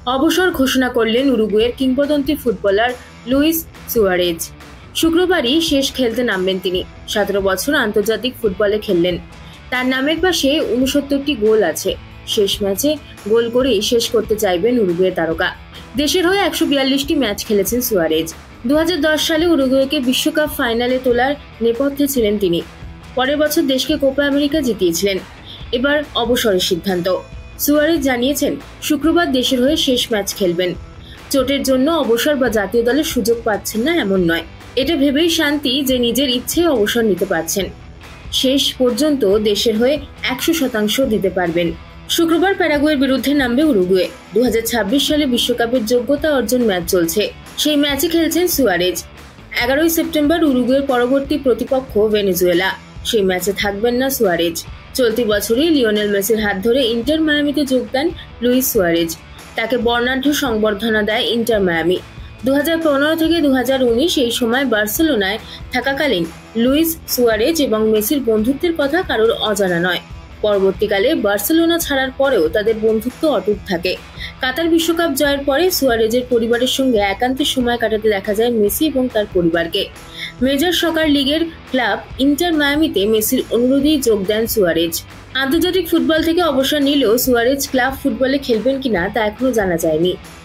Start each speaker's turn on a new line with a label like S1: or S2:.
S1: অবসর ঘোষণা করলেন উরুগুয়ের কিংবদন্তি ফুটবলার লুইস সুয়ারেজ। শুক্রবারই শেষ খেলতে নামবেন তিনি। 17 বছর আন্তর্জাতিক ফুটবলে খেললেন। তার নামের পাশে 69টি গোল আছে। শেষ ম্যাচে গোল করেই শেষ করতে চাইবেন উরুগুয়ে তারকা। দেশের হয়ে 142টি ম্যাচ খেলেছেন সুয়ারেজ। 2010 সালে উরুগুয়েকে বিশ্বকাপ ফাইনালে তোলার নেপথ্যে ছিলেন তিনি। পরের বছর দেশকে কোপা আমেরিকা জিতিয়েছিলেন। এবার অবসরের সিদ্ধান্ত। সুয়ারেজ জানিয়েছেন, শুক্রবার দেশের হয়ে শেষ ম্যাচ খেলবেন। চোটের জন্য অবসর বা জাতীয় দলের সুযোগ পাচ্ছেন না এমন নয়। এটা ভেবেই শান্তি যে নিজের ইচ্ছেই অবসর নিতে পারছেন। শেষ পর্যন্ত দেশের হয়ে 100% দিতে পারবেন। শুক্রবার প্যারাগুয়ের বিরুদ্ধে নামবে উরুগুয়ে। 2026 সালে বিশ্বকাপের যোগ্যতা অর্জন ম্যাচ চলছে। সেই ম্যাচে খেলছেন সুয়ারেজ। 11 সেপ্টেম্বর উরুগুয়ের পরবর্তী প্রতিপক্ষ ভেনেজুয়েলা। সেই ম্যাচে থাকবেন না সুয়ারেজ। চলতি বছরই লিওনেল মেসির হাত ধরে ইন্টার মায়ামিতে যোগ দেন লুইস সুয়ারেজ। তাকে বর্ণাঢ্য সংবর্ধনা দেয় ইন্টার মায়ামি। 2015 থেকে 2019 এই সময় বার্সেলোনায় থাকাকালীন লুইস সুয়ারেজ এবং মেসির বন্ধুত্বের কথা কারোর অজানা নয়। পরবর্তীকালে বার্সেলোনা ছাড়ার পরেও তাদের বন্ধুত্ব অটুট থাকে। কাতার বিশ্বকাপ জয়ের পরে সুয়ারেজের পরিবারের সঙ্গে একান্তে সময় কাটাতে দেখা যায় মেসি এবং তার পরিবারকে। মেজর সকার লিগের ক্লাব ইন্টার মায়ামিতে মেসির অনুরোধেই যোগ দেন সুয়ারেজ। আন্তর্জাতিক ফুটবল থেকে অবসর নিলেও সুয়ারেজ ক্লাব ফুটবলে খেলবেন কিনা তা এখনো জানা যায়নি।